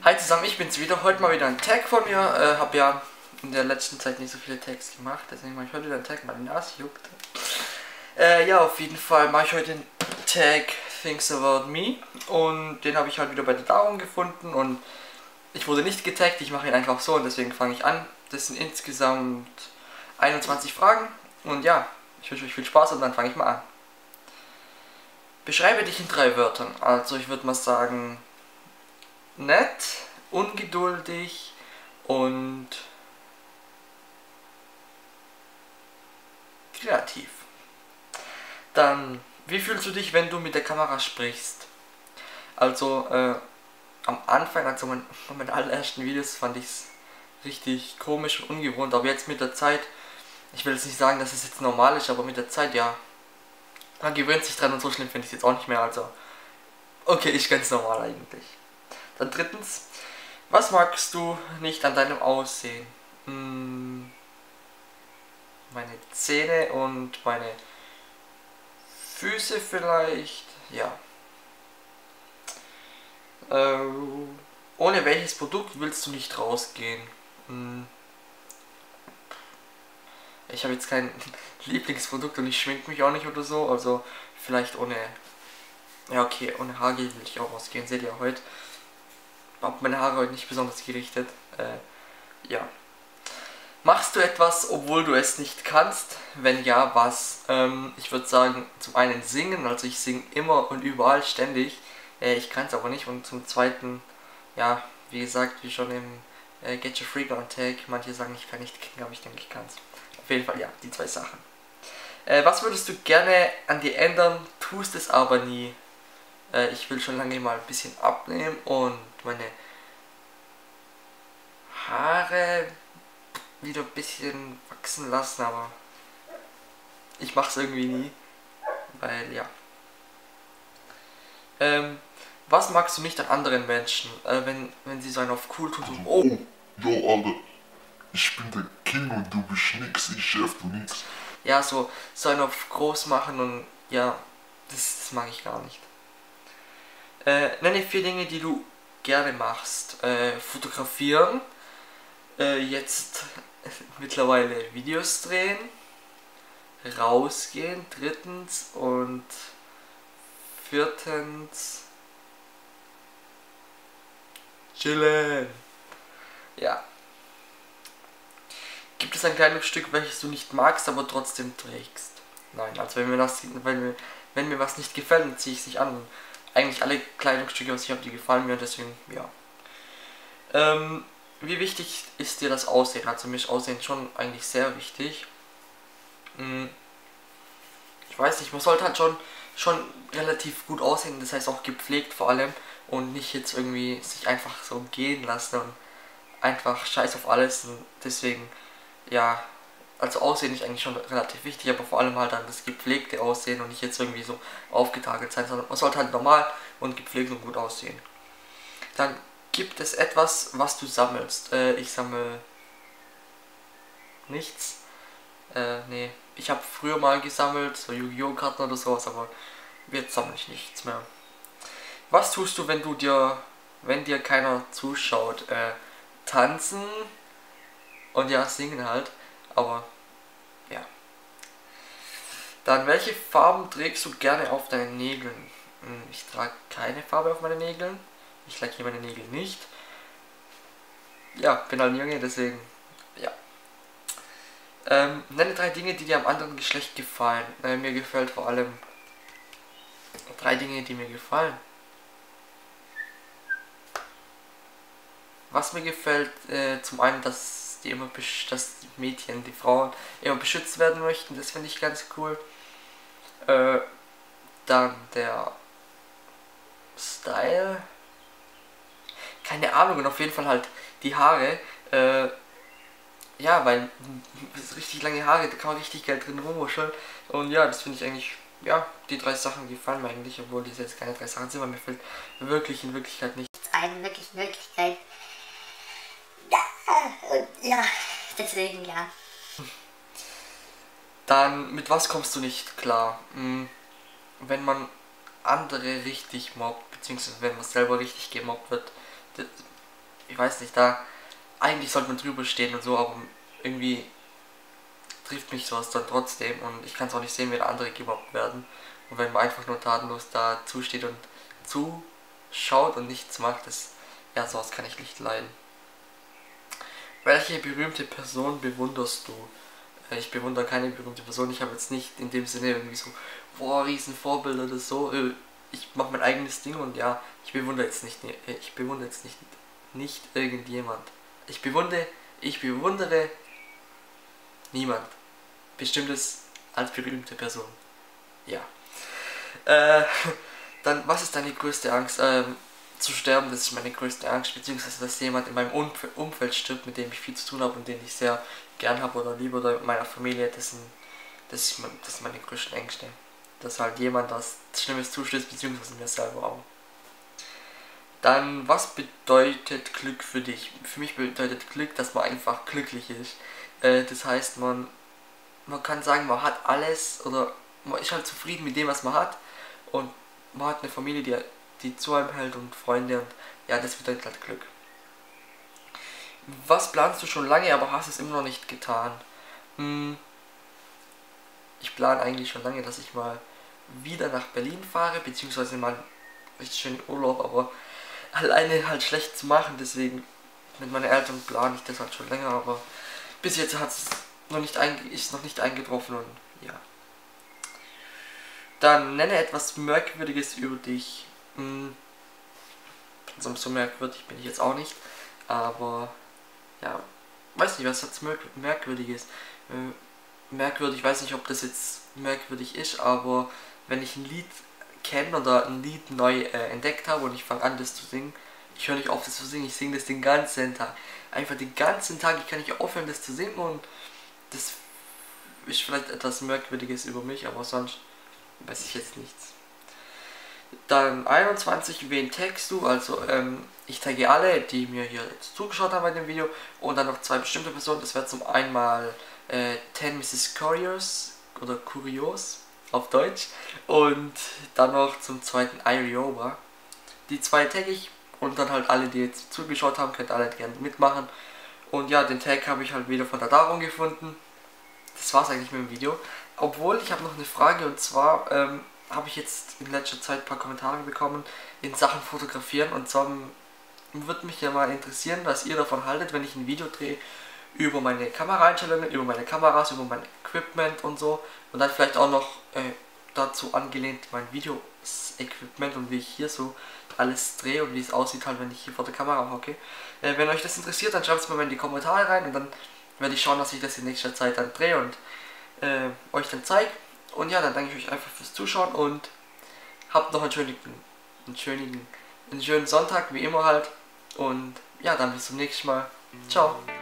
Hi zusammen, ich bin's wieder. Heute mal wieder ein Tag von mir. Hab ja in der letzten Zeit nicht so viele Tags gemacht, deswegen mache ich heute wieder einen Tag, meine Nase juckt. Ja, auf jeden Fall mache ich heute den Tag Things About Me und den habe ich halt wieder bei der Dauerung gefunden und ich wurde nicht getaggt, ich mache ihn einfach so und deswegen fange ich an. Das sind insgesamt 21 Fragen und ja, ich wünsche euch viel Spaß und dann fange ich mal an. Beschreibe dich in 3 Wörtern, also ich würde mal sagen nett, ungeduldig und kreativ. Dann, wie fühlst du dich, wenn du mit der Kamera sprichst? Also, am Anfang, also meine allerersten Videos, fand ich es richtig komisch und ungewohnt, aber jetzt mit der Zeit, ich will jetzt nicht sagen, dass es jetzt normal ist, aber mit der Zeit, ja, man gewöhnt sich dran und so schlimm finde ich es jetzt auch nicht mehr, also, okay, ist ganz normal eigentlich. Dann drittens, was magst du nicht an deinem Aussehen? Meine Zähne und meine Füße vielleicht, ja. Ohne welches Produkt willst du nicht rausgehen? Ich habe jetzt kein Lieblingsprodukt und ich schminke mich auch nicht oder so, also vielleicht ohne, ja okay, ohne Haargel will ich auch rausgehen, seht ihr heute. Habe meine Haare heute nicht besonders gerichtet, ja. Machst du etwas, obwohl du es nicht kannst? Wenn ja, was? Ich würde sagen, zum einen singen, also ich singe immer und überall ständig. Ich kann es aber nicht. Und zum zweiten, ja, wie gesagt, wie schon im Get Your Freak On Tag, manche sagen, ich kann nicht klingen, aber ich denke, ich kann es. Auf jeden Fall, ja, die 2 Sachen. Was würdest du gerne an dir ändern, tust es aber nie? Ich will schon lange mal ein bisschen abnehmen und meine Haare wieder ein bisschen wachsen lassen, aber ich mache es irgendwie nie, weil ja. Was magst du nicht an anderen Menschen, wenn sie so einen auf cool tun, so, Oh, yo, Alter, ich bin der King und du bist nix, ich Chef, du nix. ja, so einen auf groß machen und ja, das mag ich gar nicht. Nenne 4 Dinge, die du gerne machst. Fotografieren, jetzt mittlerweile Videos drehen, rausgehen, drittens und viertens chillen. Ja. Gibt es ein Kleidungsstück, welches du nicht magst, aber trotzdem trägst? Nein, also wenn mir was nicht gefällt, dann ziehe ich es nicht an. Eigentlich alle Kleidungsstücke, was ich habe, die gefallen mir, deswegen, ja. Wie wichtig ist dir das Aussehen? Also mir ist Aussehen schon eigentlich sehr wichtig. Ich weiß nicht, man sollte halt schon relativ gut aussehen, das heißt auch gepflegt vor allem und nicht jetzt irgendwie sich einfach so gehen lassen und einfach scheiß auf alles und deswegen, ja, also Aussehen ist eigentlich schon relativ wichtig, aber vor allem halt dann das gepflegte Aussehen und nicht jetzt irgendwie so aufgetakelt sein, sondern man sollte halt normal und gepflegt und gut aussehen. Dann gibt es etwas, was du sammelst. Ich sammle nichts. Nee. Ich habe früher mal gesammelt, so Yu-Gi-Oh! Karten oder sowas, aber jetzt sammle ich nichts mehr. Was tust du, wenn dir keiner zuschaut? Tanzen und ja, singen halt, aber ja. Dann, welche Farben trägst du gerne auf deinen Nägeln? Ich trage keine Farbe auf meinen Nägeln. Ich lackiere meine Nägel nicht. Ja, bin halt ein Junge, deswegen, ja. Nenne 3 Dinge, die dir am anderen Geschlecht gefallen. Mir gefällt vor allem 3 Dinge, die mir gefallen. Was mir gefällt, zum einen, dass die Mädchen, die Frauen immer beschützt werden möchten, das finde ich ganz cool. Dann der Style. Keine Ahnung, und auf jeden Fall halt die Haare. Ja, weil richtig lange Haare, da kann man richtig geil drin rumwuscheln. Und ja, das finde ich eigentlich, ja, die 3 Sachen gefallen mir eigentlich, obwohl diese jetzt keine 3 Sachen sind, weil mir fällt wirklich in Wirklichkeit nichts eine wirklich Möglichkeit. Ja, und ja, deswegen ja. Dann, mit was kommst du nicht klar? Wenn man andere richtig mobbt, beziehungsweise wenn man selber richtig gemobbt wird, ich weiß nicht, da eigentlich sollte man drüber stehen und so, aber irgendwie trifft mich sowas dann trotzdem und ich kann es auch nicht sehen, wenn andere gemobbt werden. Und wenn man einfach nur tatenlos da zusteht und zuschaut und nichts macht, ja, sowas kann ich nicht leiden. Welche berühmte Person bewunderst du? Ich bewundere keine berühmte Person, ich habe jetzt nicht in dem Sinne irgendwie so, boah, riesen Vorbilder oder so. Ich mache mein eigenes Ding und ja, ich bewundere jetzt nicht irgendjemand. Ich bewundere niemand Bestimmtes als berühmte Person. Ja. Dann, was ist deine größte Angst? Zu sterben, das ist meine größte Angst, beziehungsweise dass jemand in meinem Umfeld stirbt, mit dem ich viel zu tun habe und den ich sehr gern habe oder liebe, oder mit meiner Familie, das sind meine größten Ängste. Dass halt jemand was Schlimmes zustößt, beziehungsweise mir selber auch. Dann, was bedeutet Glück für dich? Für mich bedeutet Glück, dass man einfach glücklich ist. Das heißt, man kann sagen, man hat alles, oder man ist halt zufrieden mit dem, was man hat, und man hat eine Familie, die zu einem hält und Freunde, und ja, das bedeutet halt Glück. Was planst du schon lange, aber hast es immer noch nicht getan? Ich plane eigentlich schon lange, dass ich mal wieder nach Berlin fahre, beziehungsweise mal richtig schön Urlaub, aber alleine halt schlecht zu machen, deswegen mit meinen Eltern plane ich das halt schon länger, aber bis jetzt ist noch nicht eingetroffen und ja. Dann nenne etwas Merkwürdiges über dich. So merkwürdig bin ich jetzt auch nicht, aber ja, weiß nicht, was hat's Merkwürdiges? Merkwürdig, ich weiß nicht, ob das jetzt merkwürdig ist, aber wenn ich ein Lied kenne oder ein Lied neu entdeckt habe und ich fange an, das zu singen, ich höre nicht auf, das zu singen, ich singe das den ganzen Tag. Einfach den ganzen Tag, ich kann nicht aufhören, das zu singen, und das ist vielleicht etwas Merkwürdiges über mich, aber sonst weiß ich jetzt nichts. Dann 21, wen tagst du? Also ich tagge alle, die mir hier jetzt zugeschaut haben bei dem Video, und dann noch 2 bestimmte Personen. Das wäre zum einen mal 10 Mrs. Curious oder Curios auf Deutsch, und dann noch zum zweiten Irioba. Die 2 tagge ich, und dann halt alle, die jetzt zugeschaut haben, könnt alle gerne mitmachen. Und ja, den Tag habe ich halt wieder von der Darum gefunden. Das war's eigentlich mit dem Video. Obwohl, ich habe noch eine Frage, und zwar habe ich jetzt in letzter Zeit ein paar Kommentare bekommen in Sachen Fotografieren, und zwar würde mich ja mal interessieren, was ihr davon haltet, wenn ich ein Video drehe über meine Kameraeinstellungen, über meine Kameras, über mein Equipment und so, und dann vielleicht auch noch dazu angelehnt mein Video-Equipment und wie ich hier so alles drehe und wie es aussieht halt, wenn ich hier vor der Kamera hocke. Wenn euch das interessiert, dann schreibt es mir mal in die Kommentare rein, und dann werde ich schauen, dass ich das in nächster Zeit dann drehe und euch dann zeige. Und ja, dann danke ich euch einfach fürs Zuschauen und habt noch einen schönen Sonntag, wie immer halt. Und ja, dann bis zum nächsten Mal. Ciao.